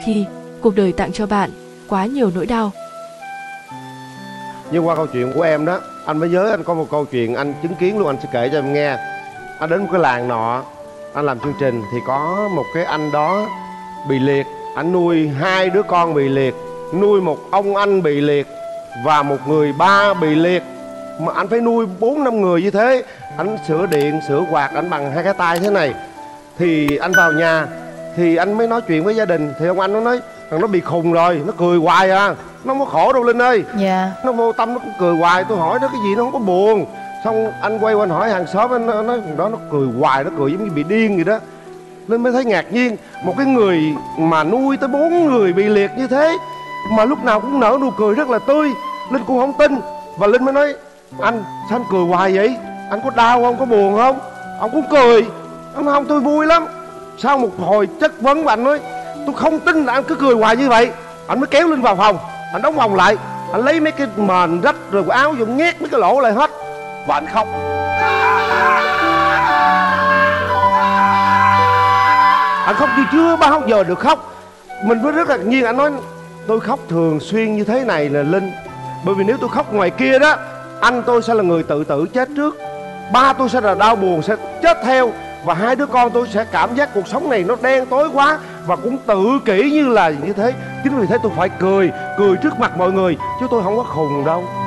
khi cuộc đời tặng cho bạn quá nhiều nỗi đau. Nhưng qua câu chuyện của em đó, anh mới nhớ anh có một câu chuyện anh chứng kiến luôn, anh sẽ kể cho em nghe. Anh đến một cái làng nọ, anh làm chương trình thì có một cái anh đó bị liệt. Anh nuôi 2 đứa con bị liệt, nuôi một ông anh bị liệt và một người ba bị liệt. Mà anh phải nuôi 4-5 người như thế. Anh sửa điện, sửa quạt anh bằng 2 cái tay thế này. Thì anh vào nhà thì anh mới nói chuyện với gia đình. Thì ông anh nó nói thằng nó bị khùng rồi, nó cười hoài à. Nó không có khổ đâu Linh ơi. Dạ. Nó vô tâm nó cũng cười hoài. Tôi hỏi nó cái gì nó không có buồn. Xong anh quay qua anh hỏi hàng xóm, anh nói thằng đó nó cười hoài, nó cười giống như bị điên vậy đó. Linh mới thấy ngạc nhiên. Một cái người mà nuôi tới 4 người bị liệt như thế mà lúc nào cũng nở nụ cười rất là tươi. Linh cũng không tin. Và Linh mới nói anh sao anh cười hoài vậy? Anh có đau không, có buồn không? Ông cũng cười. Ông nói không, tôi vui lắm. Sau một hồi chất vấn và anh nói tôi không tin là anh cứ cười hoài như vậy. Anh mới kéo Linh vào phòng, anh đóng phòng lại, anh lấy mấy cái mền rách rồi áo vô nhét mấy cái lỗ lại hết và anh khóc. Anh khóc như chưa bao giờ được khóc. Mình mới rất là ngạc nhiên. Anh nói tôi khóc thường xuyên như thế này là Linh, bởi vì nếu tôi khóc ngoài kia đó, anh tôi sẽ là người tự tử chết trước, ba tôi sẽ là đau buồn sẽ chết theo, và 2 đứa con tôi sẽ cảm giác cuộc sống này nó đen tối quá và cũng tự kỷ như là như thế. Chính vì thế tôi phải cười trước mặt mọi người chứ tôi không có khùng đâu.